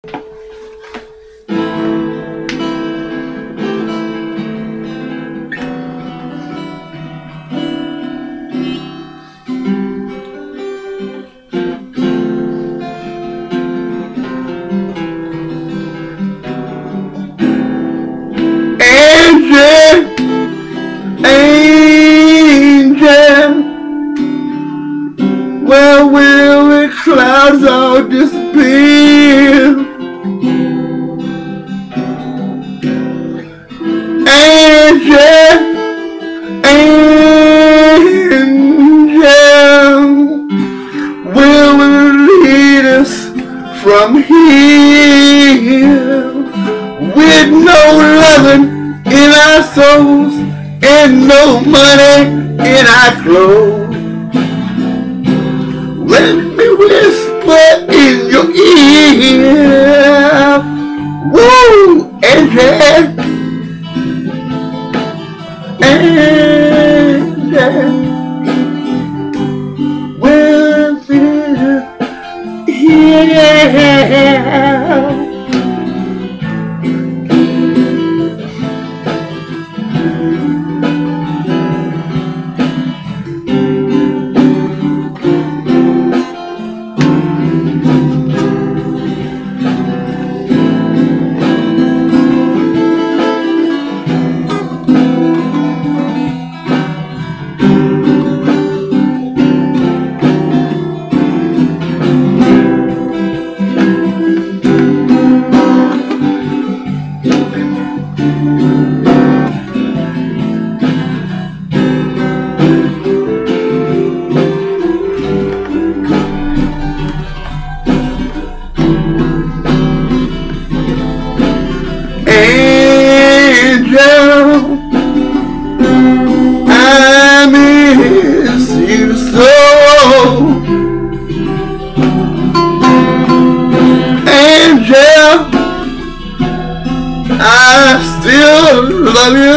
Angel, where will the clouds all disappear? Angel, angel, will lead us from here with no loving in our souls and no money in our clothes. Let me whisper in your ear, woo, angel, angel, will visit here. I miss you so. Angel, I still love you.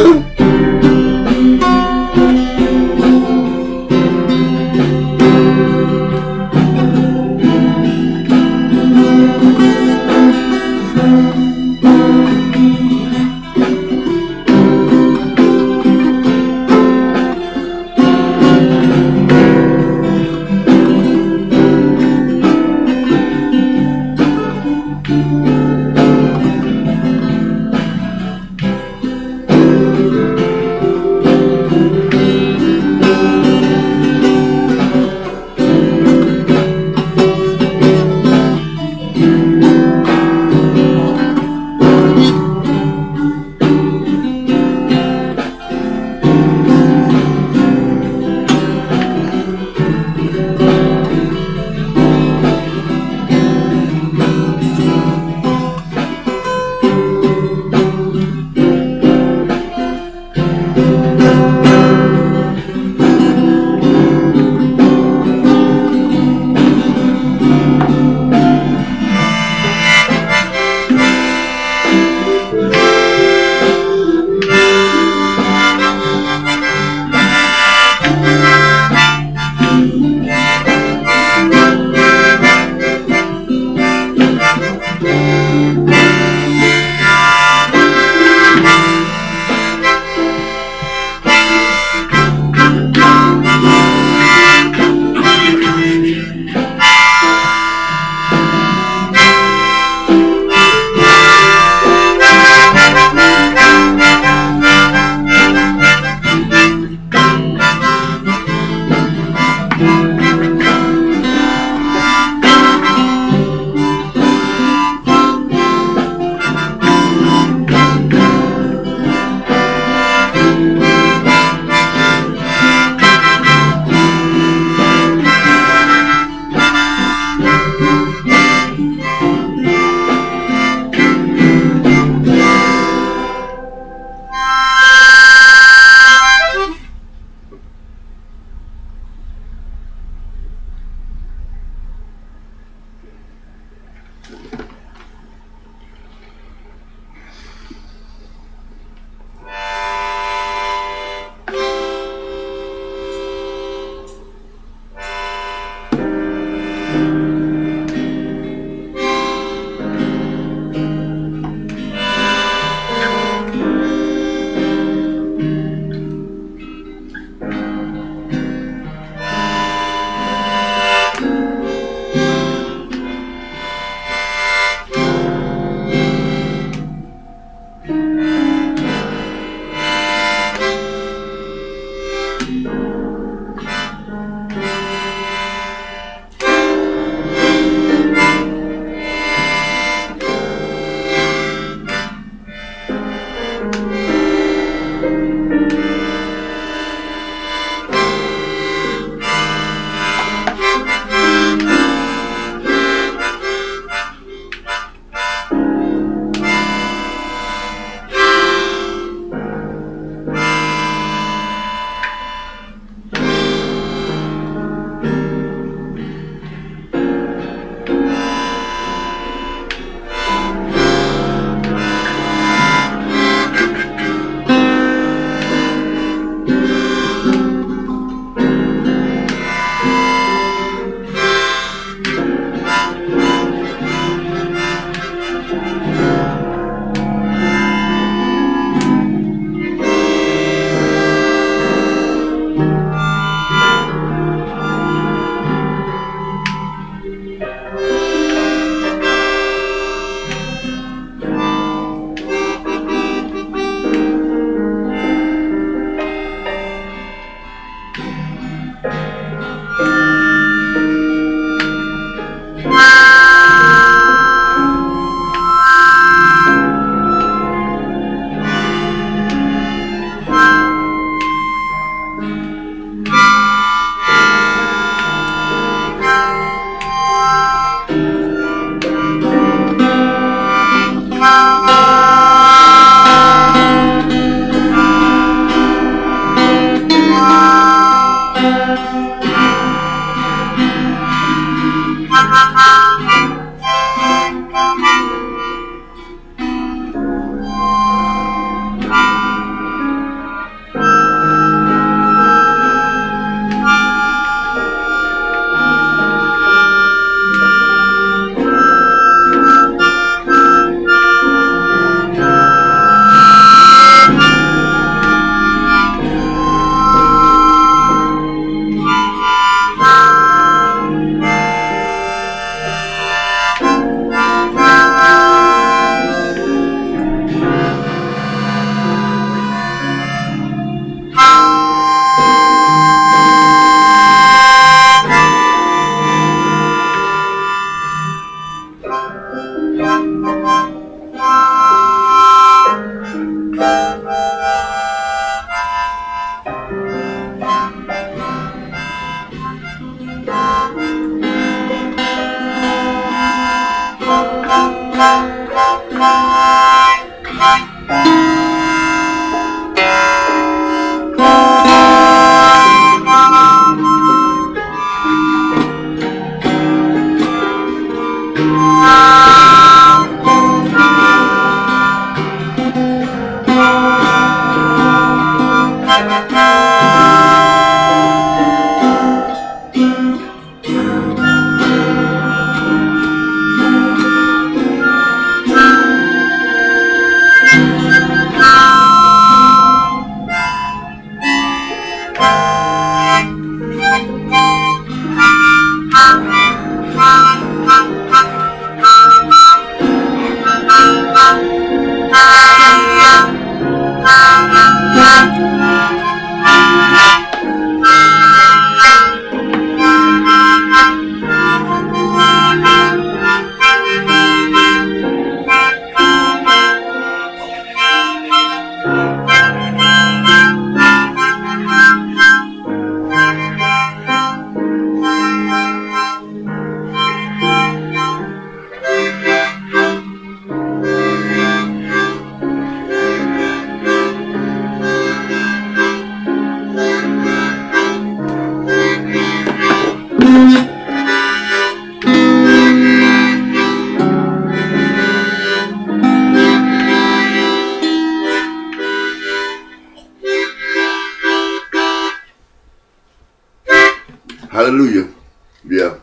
Hallelujah. Yeah.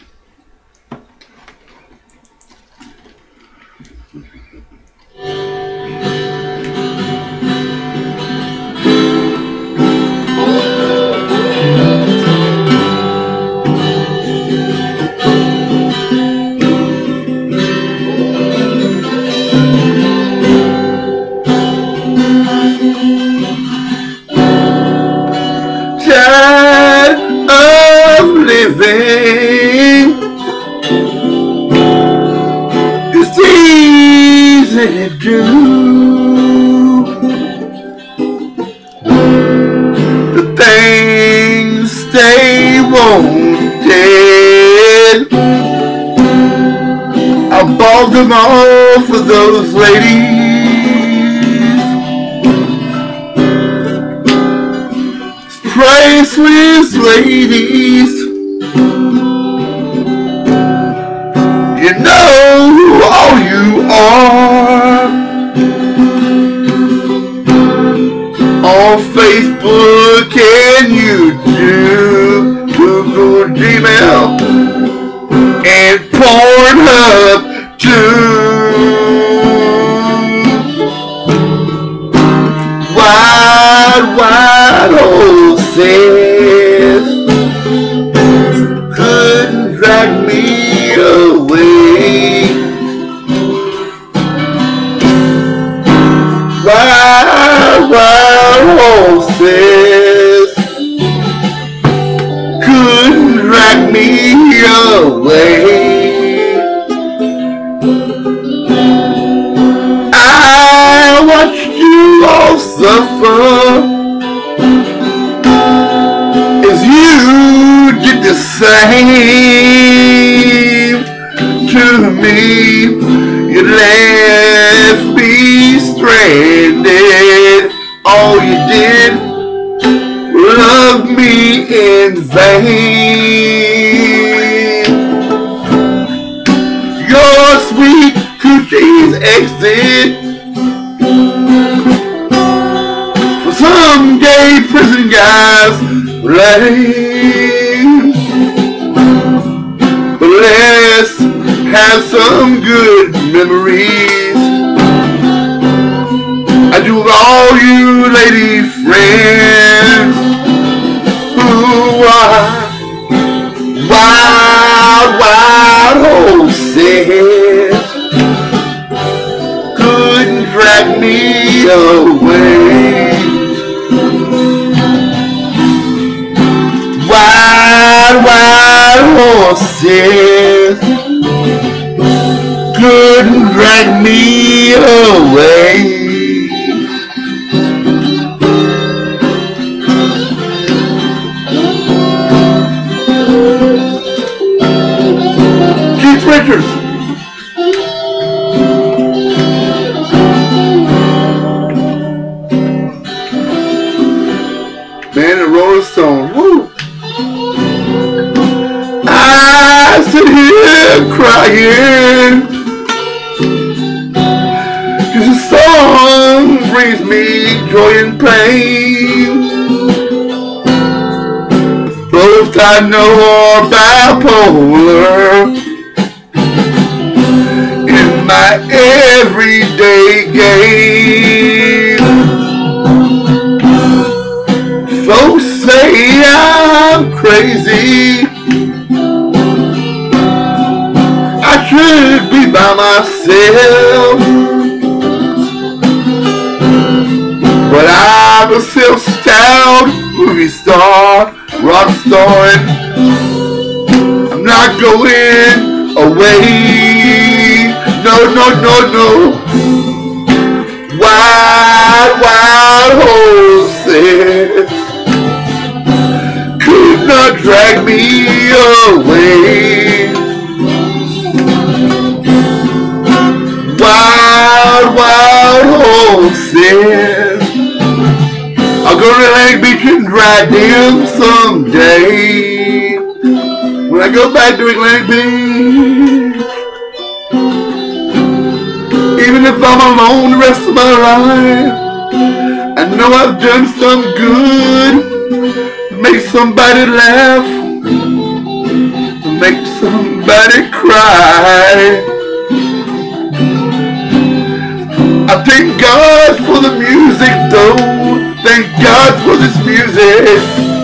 Tired of living, it's easy to do. The things they wanted, I bought them all for those ladies. Priceless ladies, you know who all you are. On Facebook and YouTube, Google, Gmail, and Pornhub too. Wide old says couldn't drag me away. Wide old says couldn't drag me away. I watched you all suffer as you did the same to me. You left me stranded. All you did was love me in vain. Your sweet coochie's exit for some gay prison guy's blame. But let's have some good memories. I do with all you lady friends who are wild horses couldn't drag me away. Wild horses couldn't drag me away. Keith Richards. brings me joy and pain. Both I know are bipolar in my everyday game. Folks say I'm crazy, I should be by myself, but I'm a self-styled movie star, rock star, and I'm not going away. No, no, no, no. Wide, wide horses could not drag me away. Wild, wild horses I'll go to Atlantic Beach and ride them someday. When I go back to Atlantic Beach, even if I'm alone the rest of my life, I know I've done some good, make somebody laugh, make somebody cry. I thank God for the music though, thank God for this music.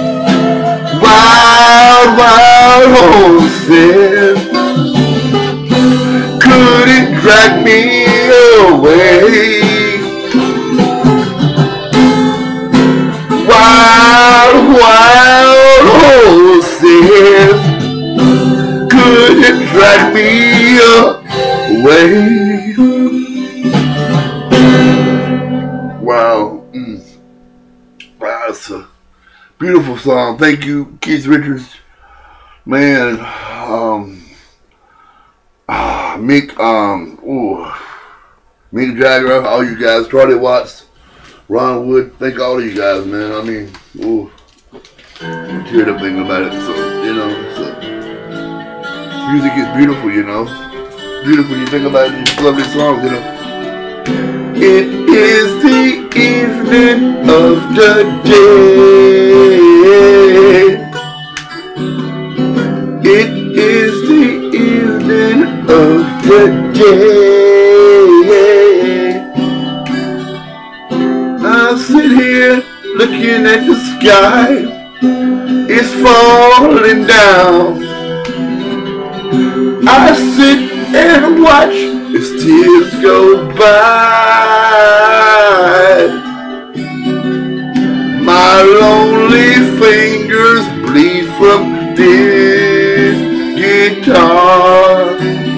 Wild, wild horses couldn't drag me away. Wild, wild horses couldn't drag me away. Wow. Wow, it's a beautiful song. Thank you, Keith Richards. Man, Mick Jagger, all you guys, Charlie Watts, Ron Wood, thank all of you guys, man. I mean, I'm teared up thinking about it. So, you know, music is beautiful, you know. Beautiful when you think about it, you love these songs, you know. It is the evening of the day. It is the evening of the day. I sit here looking at the sky. It's falling down. I sit and watch as tears go by. My lonely fingers bleed from this guitar.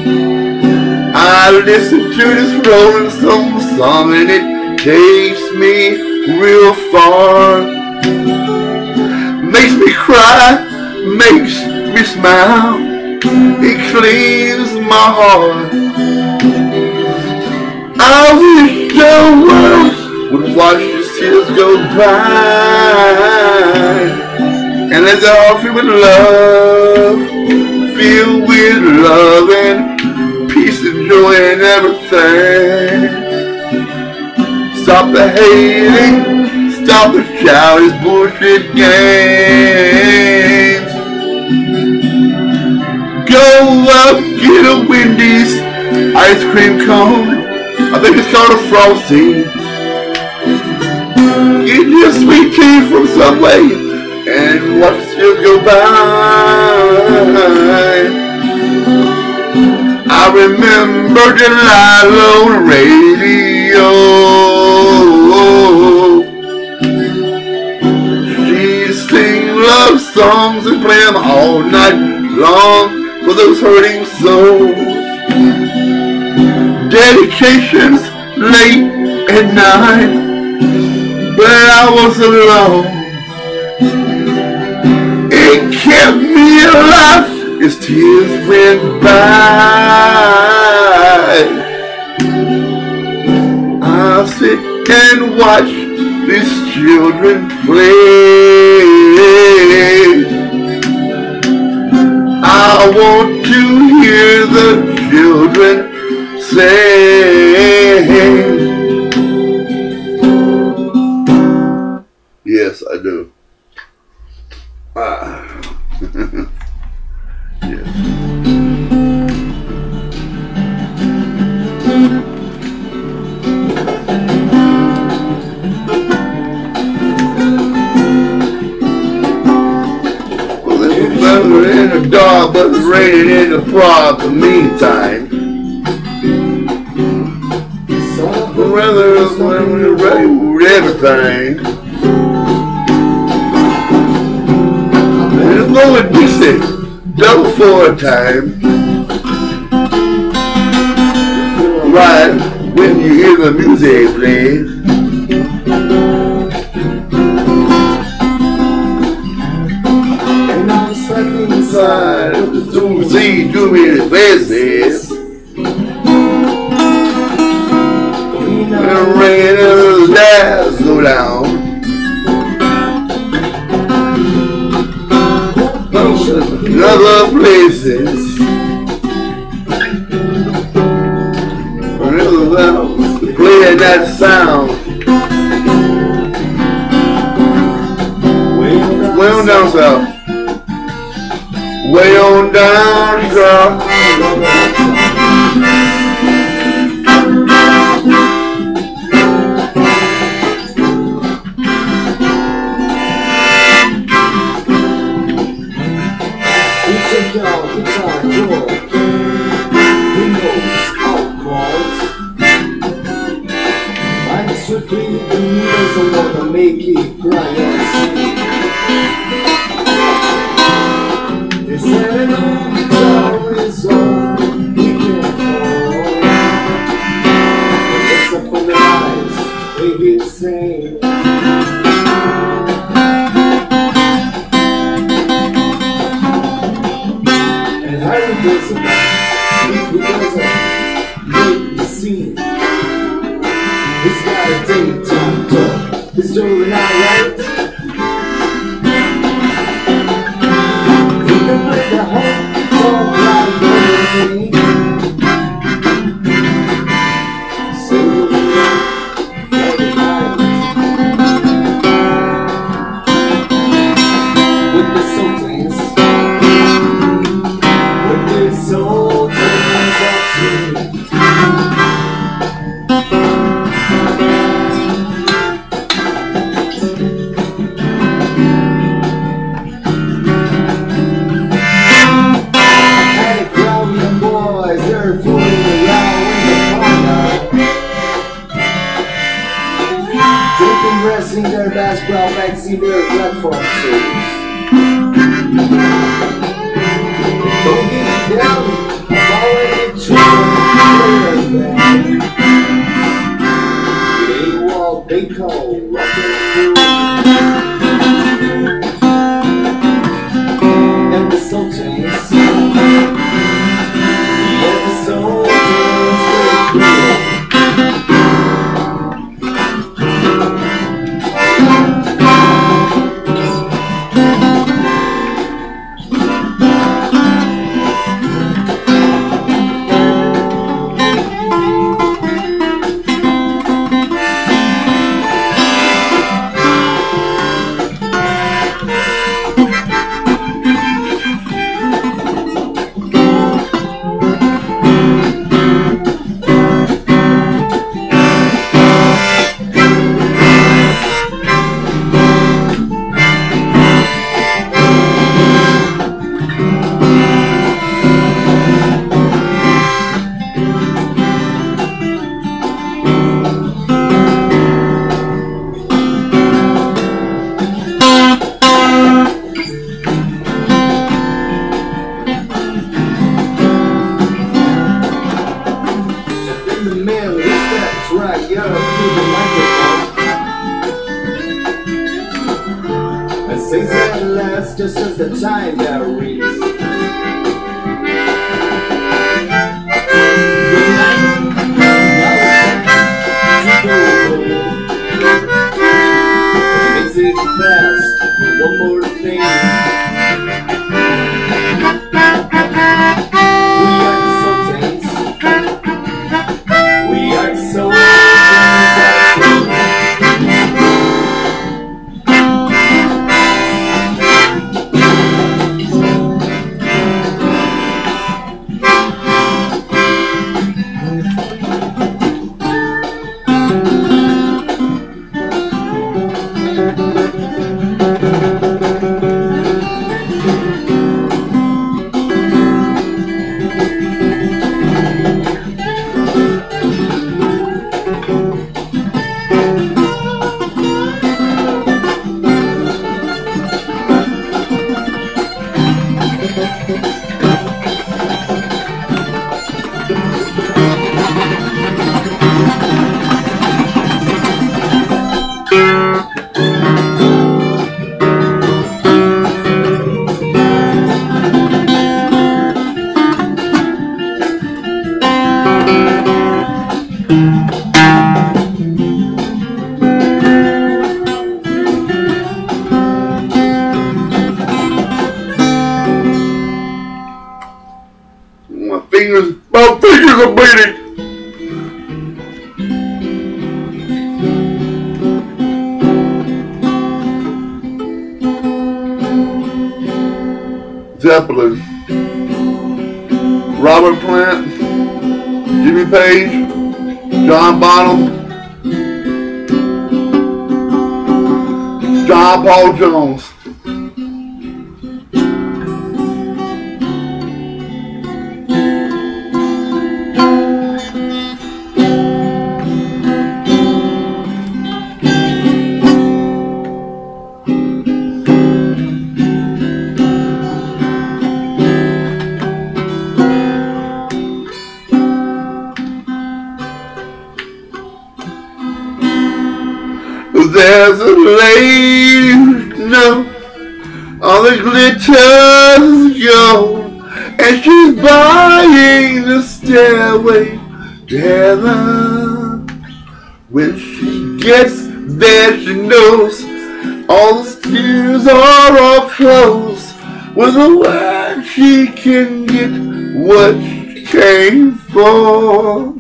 I listen to this Rolling Stone song and it takes me real far. Makes me cry, makes me smile, it cleans my heart. I wish the world would watch these tears go by and let the heart feel with love and peace and joy and everything. Stop the hating, stop the childish bullshit games. Go up, get a Wendy's ice cream cone. I think it's called a Frosty. Get your sweet tea from Subway and watch the tears go by. I remember Delilah on the radio. She sing love songs and play them all night long for those hurting souls. Dedications late at night, but I was alone. It kept me alive as tears went by. I'll sit and watch these children play. I want to hear the children say, but it's raining in the park in the meantime. The weather is when we're ready with everything. And it's going decent, double for a time. Right when you hear the music play. And I'm stuck inside of the see too many faces. And the rain and the stars go down. In other places. Playing that sound. Way on down south. Way on down south. We take y'all guitar door. Windows out chords. Strictly the needles are wanna make it cry and see. They said an old guitar is all we can fall. But it's up on the eyes, they hear the same. And Harry doesn't, if he doesn't make the scene. He's got a daytime talk, he's doing alright. He can play the whole song like me. Sing the night every night. With the sultans, with the sultans of swing. Resting their bass brown backs in their platform suits. Don't get it down, I'm already trying to they walk, they call, rock and the sultans, right, get up to the microphone and sings at last just as the time that reads. Good night, now it's time to go. Makes it fast, but one more thing. We are so My fingers are bleeding. Zeppelin, Robert Plant, Jimmy Page, John Bonham, John Paul Jones. There's a lady, no, all the glitters gold, and she's buying the stairway to heaven. When she gets there, she knows all the stairs are all closed. With a word, she can get what she came for.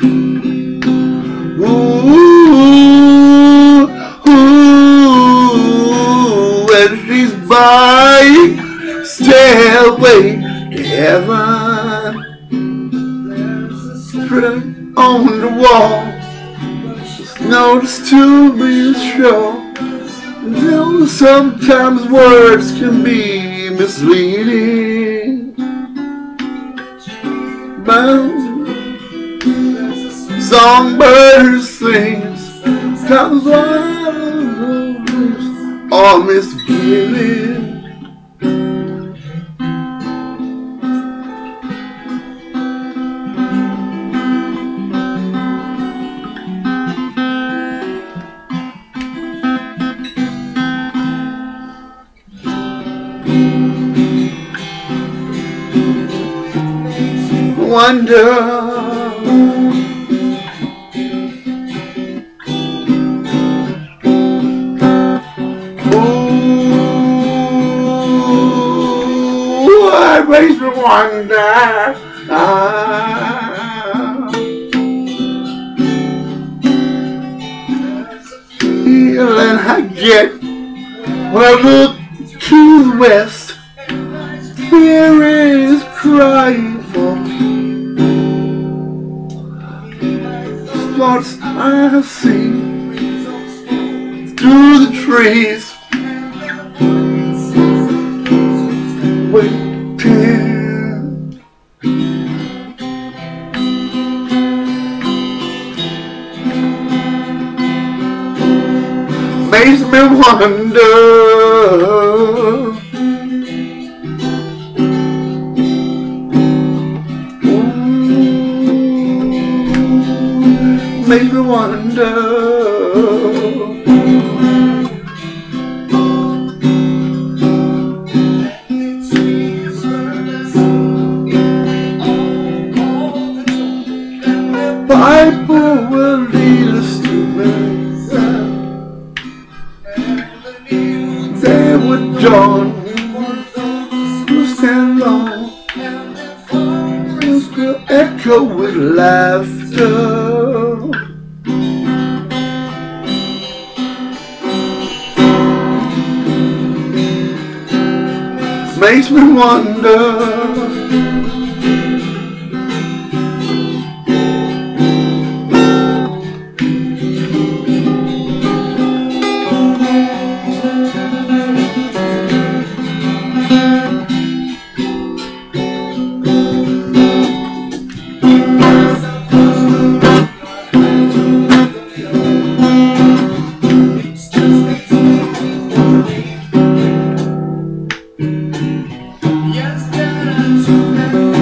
And she's buying stairway to heaven. Written on the wall, notice to be sure. Though sometimes words can be misleading. Songbird sings, times are misgiving. Wonder makes me wonder. Feeling I get when I look to the west. Fear is crying for me. Spots I see through the trees. Wait. Makes me wonder. Makes me wonder. Bible will lead us to me. They would dawn, will stand long, will echo with laughter. Makes me wonder. Yes,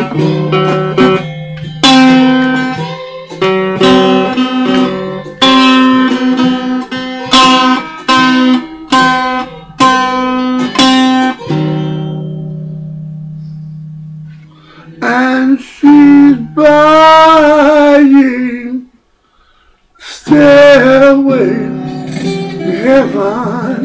And she's buying Stairway to Heaven.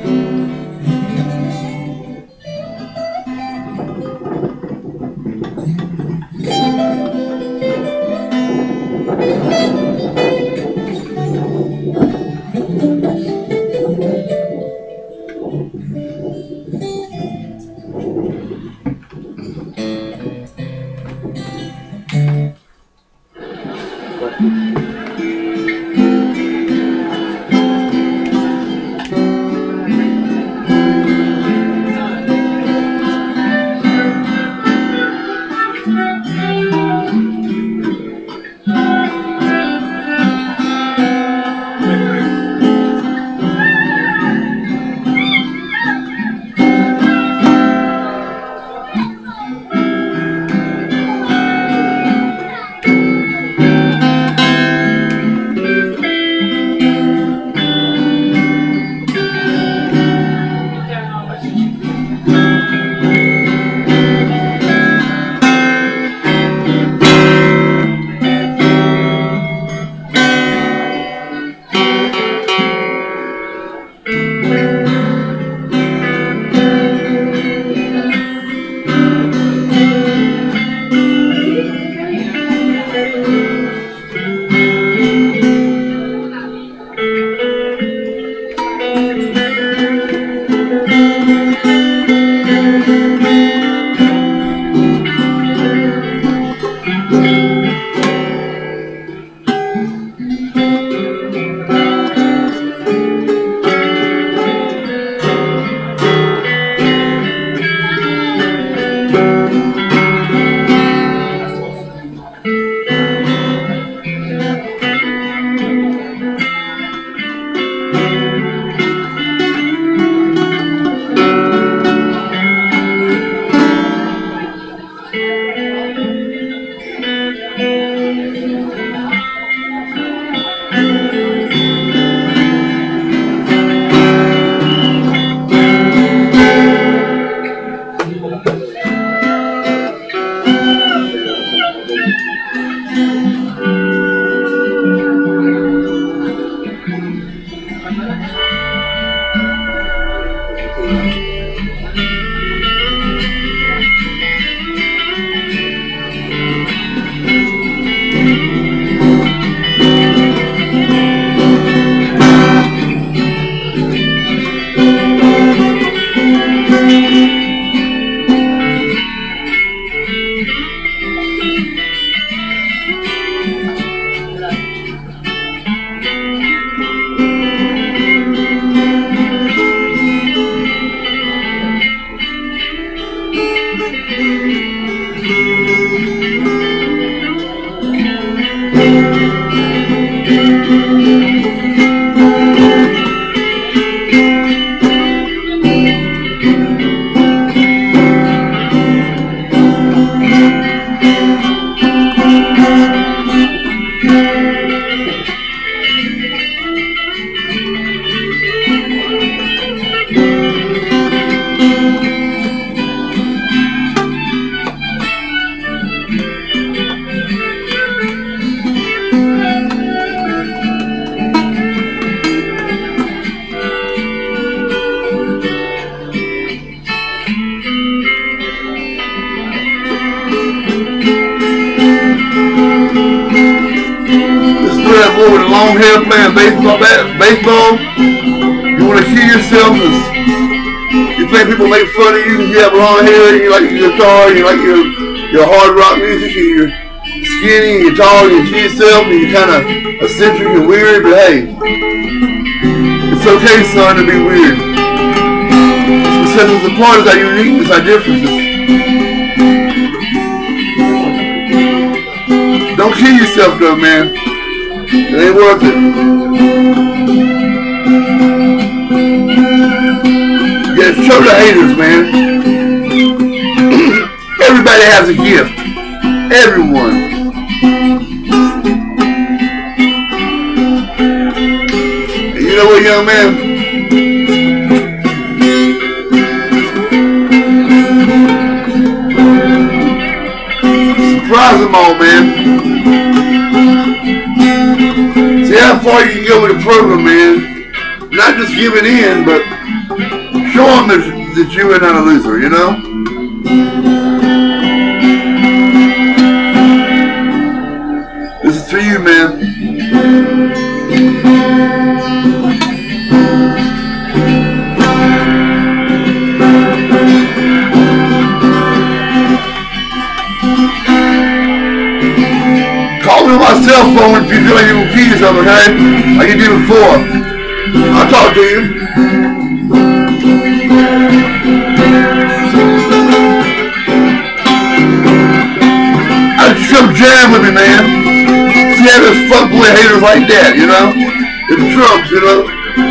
boy with a long hair playing baseball. You want to hear yourself because you think people make fun of you because you have long hair and you like your guitar and you like your hard rock music and you're skinny and you're tall and you see yourself and you're kind of eccentric and weird, but hey, it's okay, son, to be weird. It's because it's a part of our uniqueness, our differences. Don't kill yourself though, man. It ain't worth it. Yeah, show the haters, man. Everybody has a gift. Everyone. And you know what, young man? Surprise them all, man. See how far you can go with the program, man. Not just giving in, but show them that you are not a loser, you know? This is for you, man. Call me on my cell phone if you feel like you will key yourself, okay? Like you did before. I'll talk to you. Come jam with me, man. See how there's fuckboy haters like that, you know? It's Trumps, you know?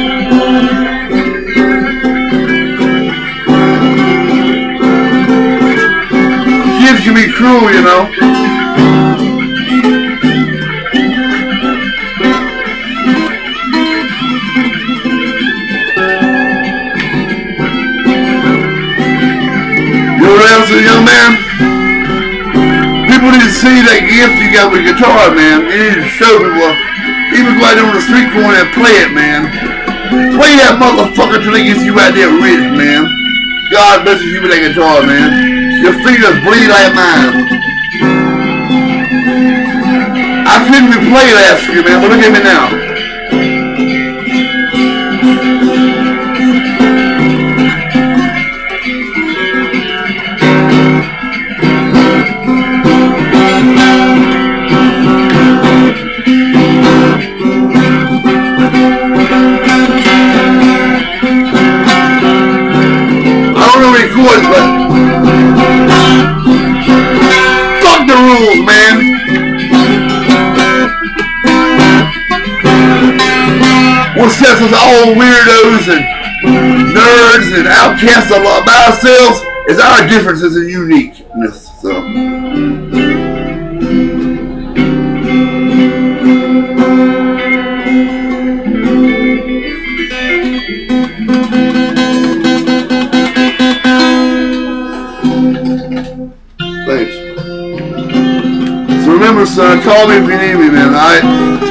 Kids can be cruel, you know? You know what else, young man? People need to see that gift you got with guitar, man. You need to show people. Even go out there on the street corner and play it, man. Play that motherfucker till they get you out there rich, man. God bless you with that guitar, man. Your fingers bleed like mine. I couldn't even play last year, man, but look at me now. But fuck the rules, man. What sets us all weirdos and nerds and outcasts about ourselves is our differences and uniqueness. So. Thanks. So remember, son, call me if you need me, man, alright?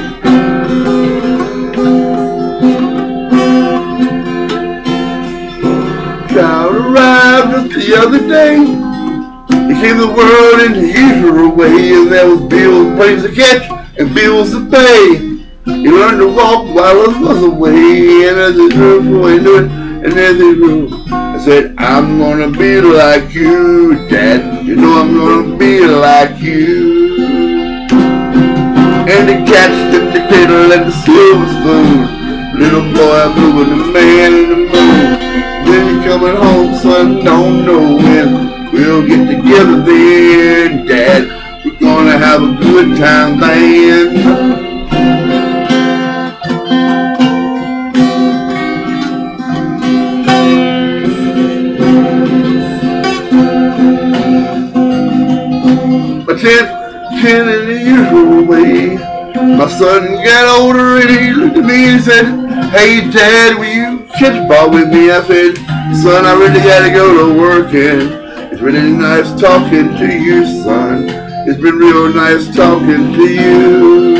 Child arrived just the other day. He came to the world in the usual way, and there was bills, planes to catch, and bills to pay. He learned to walk while his was away, and as he drove away to it, and as he grew, I said, I'm gonna be like you, Dad. You know I'm gonna be like you. And the cat stepped the cradle and the silver spoon. Little boy blue and the man in the moon. When you coming home, son, don't know when. We'll get together then, Dad. We're gonna have a good time then. Ten in the usual way. My son got older and he looked at me and said, hey Dad, will you catch ball with me? I said, son, I really gotta go to work, and it's really nice talking to you, son. It's been real nice talking to you.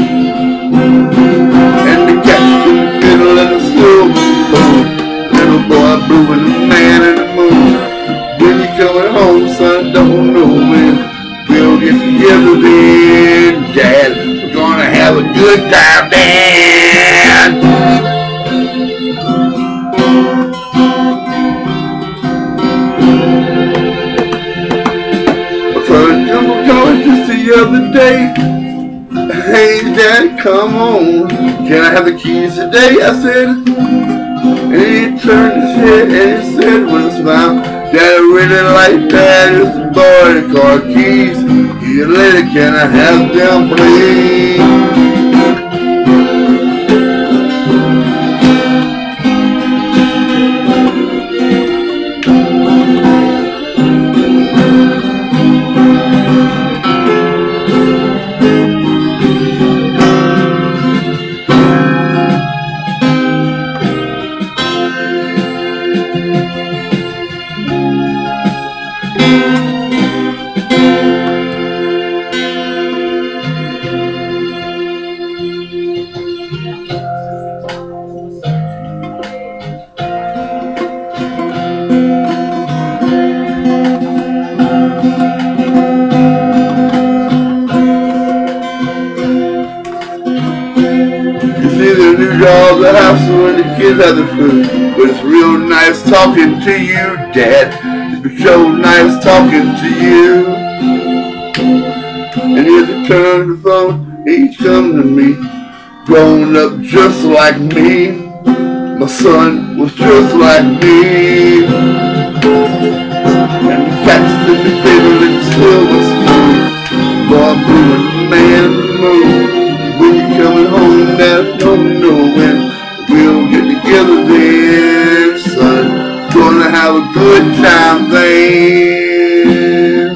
And the cat's in the middle and the silver spoon. Little boy blue and the man in the moon. When you coming home, son, don't know when. We'll get together then, Dad. We're gonna have a good time then. I tried to jump on college just the other day. Hey, Dad, come on. Can I have the keys today? I said. And he turned his head and he said with a smile, Dad, I really like that. It's the boy in the car keys. You lady, can I have them, please? do all the hassle when the kids have the food. But it's real nice talking to you, Dad. It's been so nice talking to you. And as he turned the phone, he's come to me. Grown up just like me. My son was just like me. And the cats in the table and silver spoon. Boy, I'm moving, man, move. When you're coming home, there's no knowing. We'll get together then, son. Gonna have a good time then.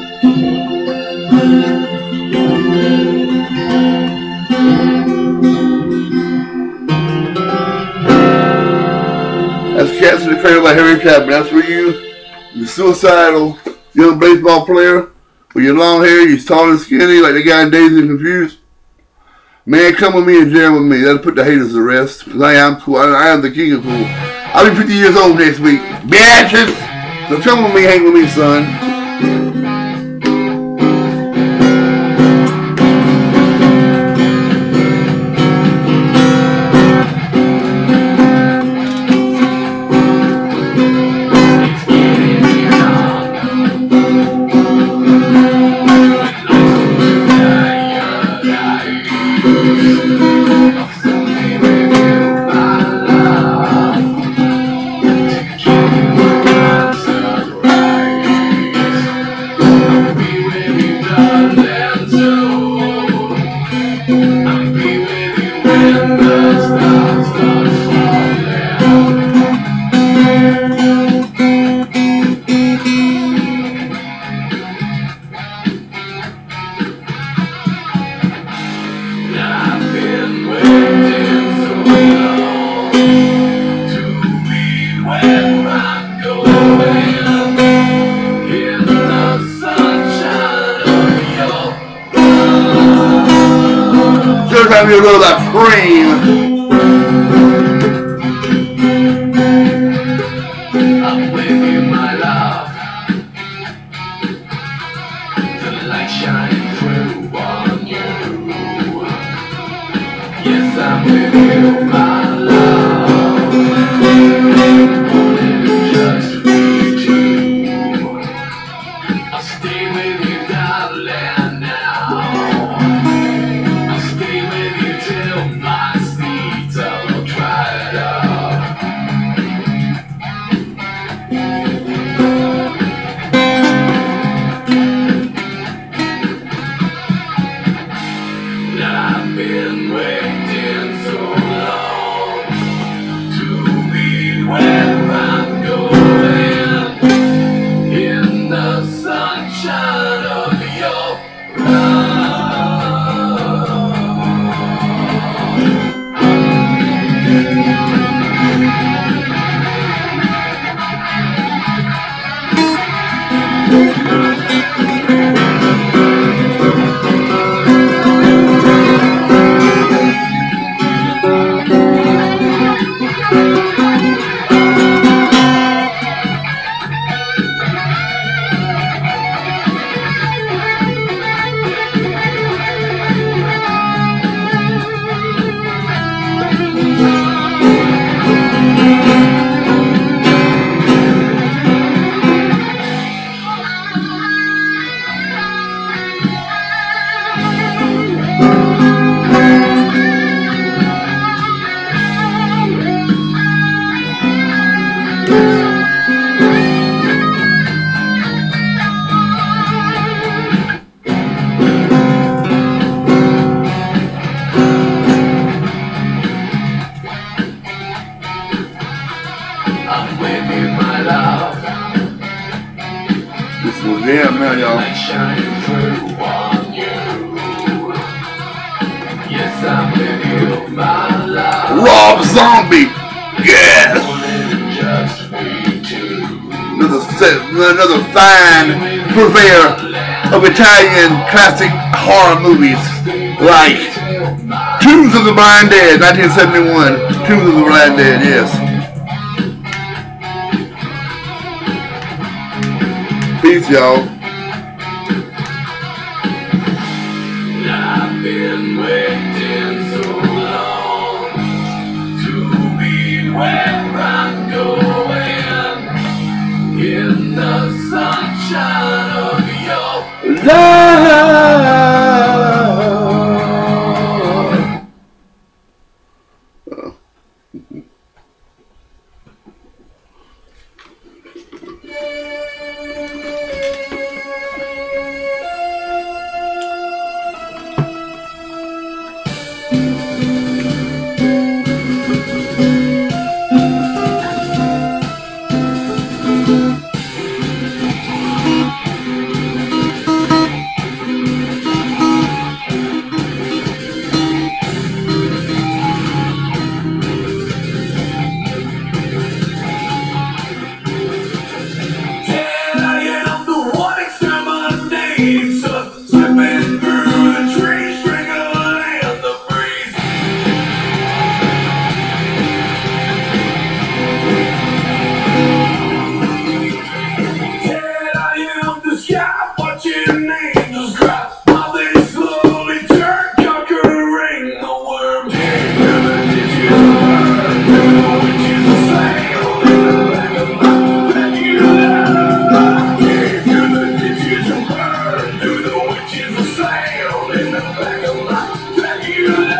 That's Cats in the Cradle by Harry Chapman. That's for you, the suicidal young baseball player with your long hair, you're tall and skinny like the guy in Dazed and Confused. Man, come with me and jam with me. That'll put the haters to rest. Cause I am cool. I am the king of cool. I'll be 50 years old next week. Bitches! So come with me, hang with me, son. Sometimes you know that cream. I'm with you, my love. The light shining through on you. Yes, I'm with you, my love. Wanted just for you. I'll stay with you, darling, now. My seeds all dried up. I've been waiting so long to be where I'm going, in the sunshine of your love. I'm with you, my love. This was them now, y'all. Light shining through on you. Yes, I'm with you, my love. Rob Zombie! Yes! Just me too. Another fine purveyor of Italian classic horror movies like Tombs of the Blind Dead, 1971. Tombs of the Blind Dead, yes. Peace, y'all. I've been waiting so long the back of my Dracula.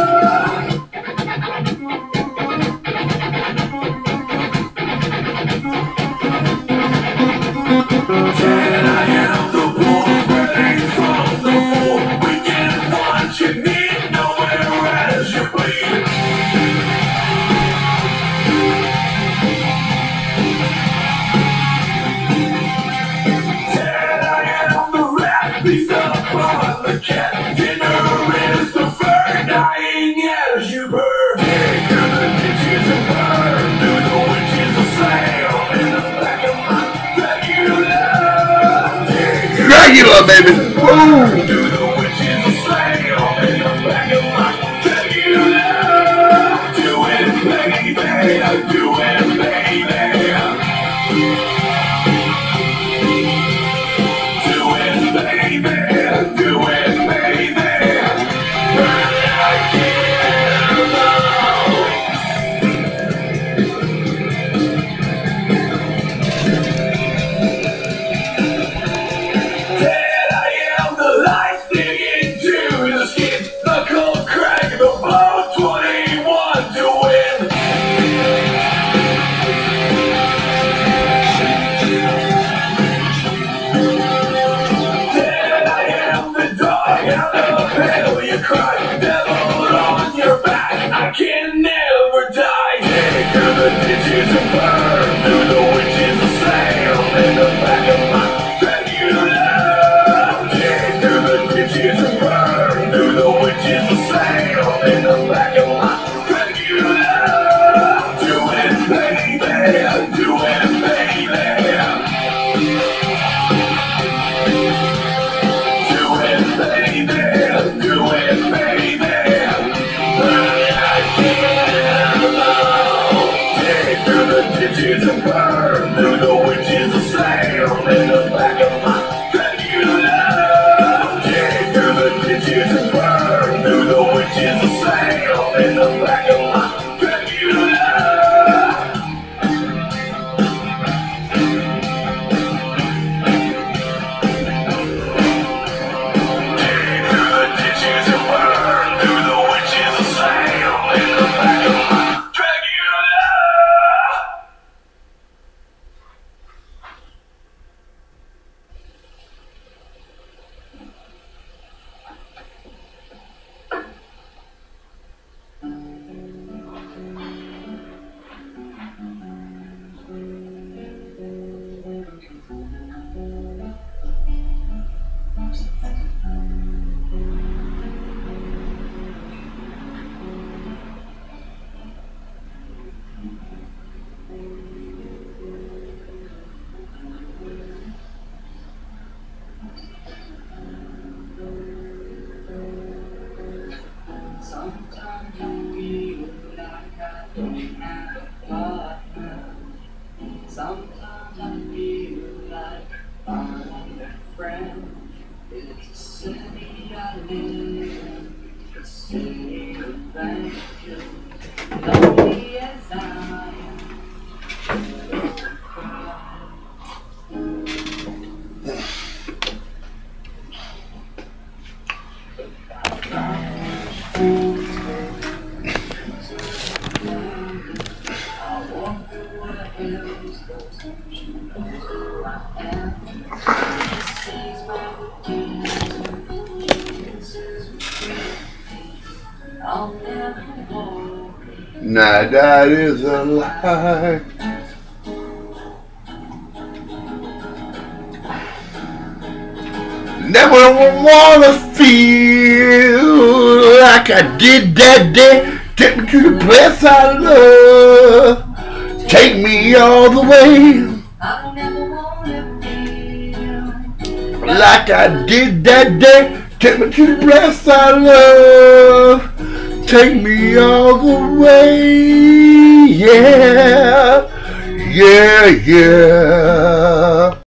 Said I am the wolf, running from the wolf. We get what you need, nowhere as you bleed. Said I am the rat, beast upon the cat. Dinner is the fur, dying as you burn. Dig through the ditches and burn through the witches of sail in the back of my Dracula. Dracula, baby. Woo. Do the witches a sail in the back of my Dracula. Do it, baby, do it, baby. Do it, baby, do it, baby. Burn like candle. Said I am the light digging to the skin, the cold crack, the blow, 21 to win. Said I am the dog out of hell, you cry, devil on your back, I can never die. Dig through the ditches and burn through the witches of sail in the back of my Dracula. Dig through the ditches and burn through the witches of sail in the back of my Dracula. Do it, baby, do it, baby. Do it, baby, do it, baby. Burn like candle. Dig through the ditches and burn through the witches of sail in the back of my Dracula. Dig through the ditches and burn through the witches of sail in the back of my Dracula. Ditches and burn through the witches of sail in the back of my Dracula. Sometimes I feel like I don't have a partner. Sometimes I feel like I'm a friend. It's a city I live in, a city of thank you. Lonely as I am, don't cry. Nah, that is a lie. Never wanna feel like I did that day. Take me to the place I love. Take me all the way. I never wanna feel Like I did that day. Take me to the place I love. Take me all the way. Yeah, yeah, yeah.